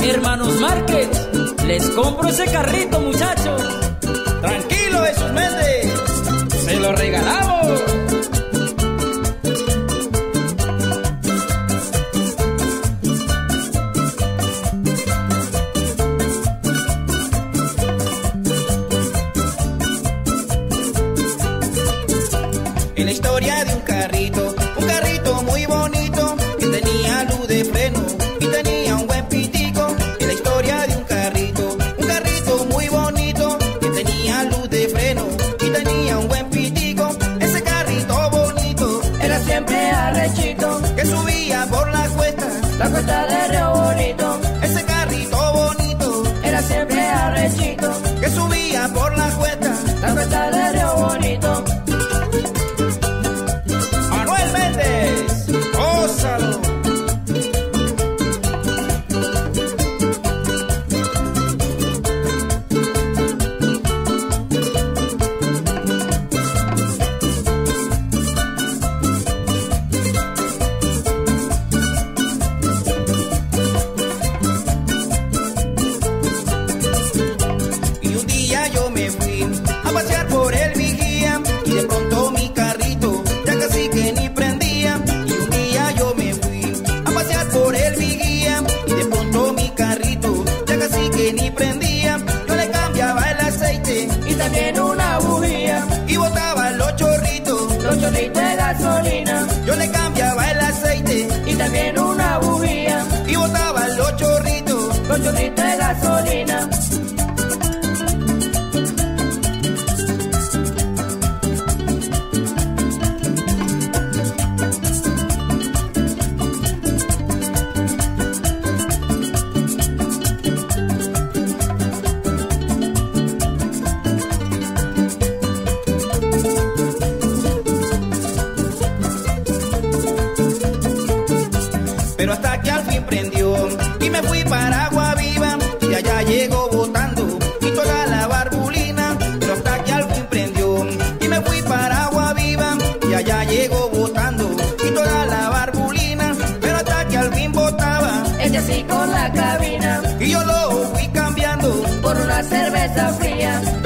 Hermanos Márquez, les compro ese carrito, muchachos. Tranquilo, Jesús Méndez, se lo regalamos. En la historia de un carrito muy bonito, que tenía luz de freno y tenía un buen pitico. En la historia de un carrito muy bonito, que tenía luz de freno y tenía un buen pitico. Ese carrito bonito era siempre arrechito, que subía por la cuesta de Río Bonito. Ese carrito bonito Era siempre arrechito, que subía por la cuesta de Río Bonito. Manuel Méndez, gózalo. Y un día yo me fui a pasear por el Vigía y de pronto mi carrito ya casi que ni prendía. Y un día yo me fui a pasear por el Vigía y de pronto mi carrito ya casi que ni prendía. Yo le cambiaba el aceite Y también una bujía, y botaba los chorritos. de gasolina. Yo le cambiaba el aceite Y también una bujía, y botaba los chorritos. de gasolina. Pero hasta que al fin prendió y me fui para Agua Viva y allá llegó botando y toda la barbulina. Pero hasta que al fin prendió y me fui para Agua Viva y allá llegó botando y toda la barbulina. Pero hasta que al fin botaba Ella sí con la cabina, y yo lo fui cambiando. por una cerveza fría.